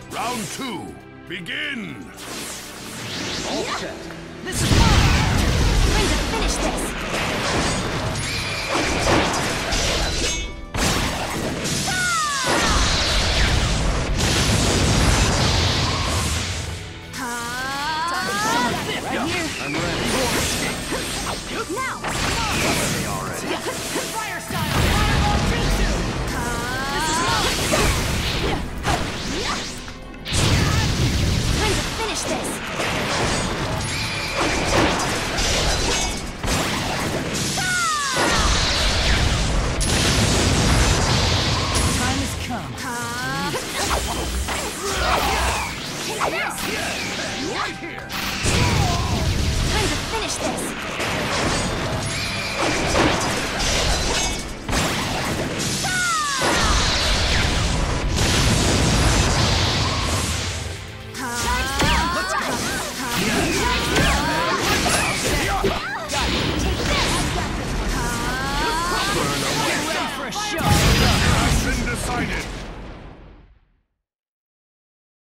Round 2, begin! All set. This is mine! Time to finish this! Right here. I'm ready. Now! Ready already. Fire style! Fireball jutsu! This is mine! Time to finish this! Time has come. Right here! Time to finish this! Get ready for a show. Has been decided!